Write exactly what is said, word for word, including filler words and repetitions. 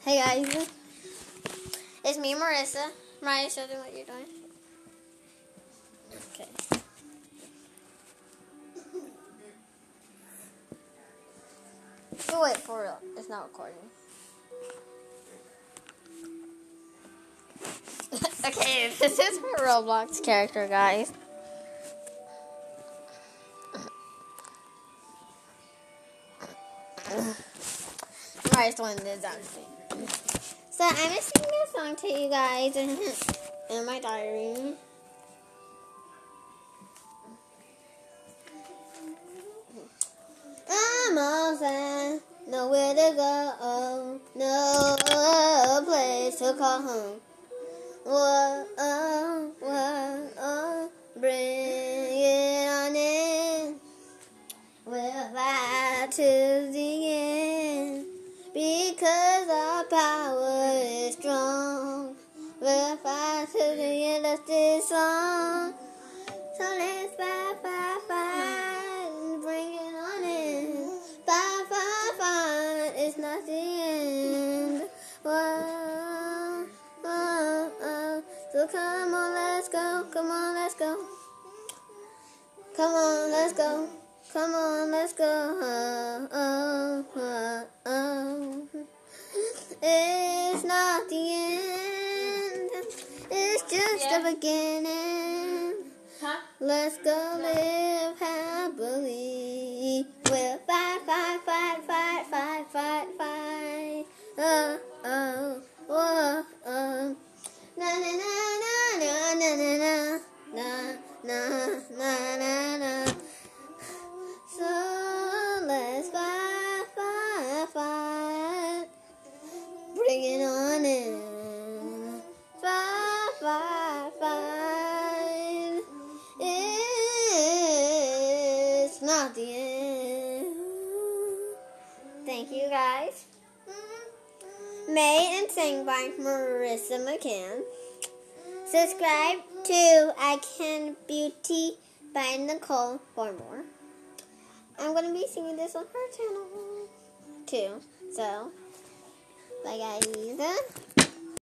Hey guys, it's me, Marissa. Mariah, show them what you're doing. Okay. Oh wait, for real, it's not recording. Okay, this is my Roblox character, guys. Mariah's the one that does everything. So I'm gonna sing a song to you guys in, in my diary. I'm all sad, nowhere to go, no place to call home. Whoa, oh, whoa, oh, bring it on in. We'll fight to the end, because our power is strong. We'll fight to the end of this song. So let's fight, fight, fight, and bring it on in. Fight, fight, fight, it's not the end. Whoa, whoa, oh. So come on, let's go, come on, let's go. Come on, let's go. Come on, let's go. Oh, oh, oh, oh. It's not the end. It's just yeah. the beginning. Huh? Let's go live happily. We'll fight, fight, fight, fight, fight, fight, fight. Oh, oh, oh, oh. Na na na na na na na na na na na na. So let's fight, fight, fight. Bring it on in. Fight, fight, fight. It's not the end. Thank you guys. Made and sang by Marissa McCann. Subscribe to I Can Beauty by Nicole for more. I'm going to be singing this on her channel too. So, bye guys.